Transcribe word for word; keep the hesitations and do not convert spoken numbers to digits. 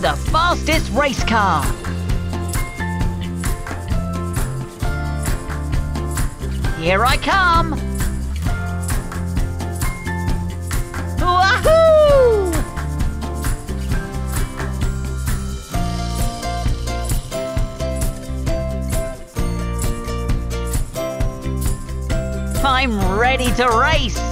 the fastest race car. Here I come. Wahoo! I'm ready to race.